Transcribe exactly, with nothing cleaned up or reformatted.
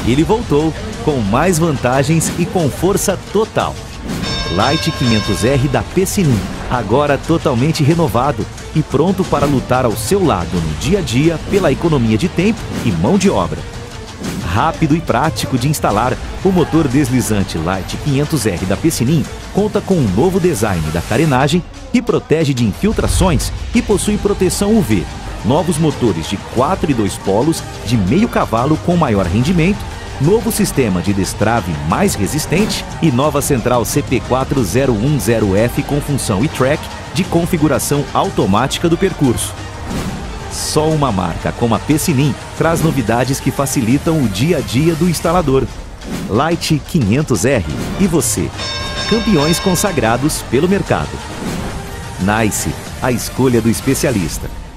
Ele voltou, com mais vantagens e com força total. Light quinhentos R da Pecinin, agora totalmente renovado e pronto para lutar ao seu lado no dia a dia pela economia de tempo e mão de obra. Rápido e prático de instalar, o motor deslizante Light quinhentos R da Pecinin conta com um novo design da carenagem que protege de infiltrações e possui proteção U V. Novos motores de quatro e dois polos de meio cavalo com maior rendimento, novo sistema de destrave mais resistente e nova central C P quatro zero um zero F com função e-track de configuração automática do percurso. Só uma marca como a Pecinin traz novidades que facilitam o dia a dia do instalador. Light quinhentos R e você, campeões consagrados pelo mercado. Nice, a escolha do especialista.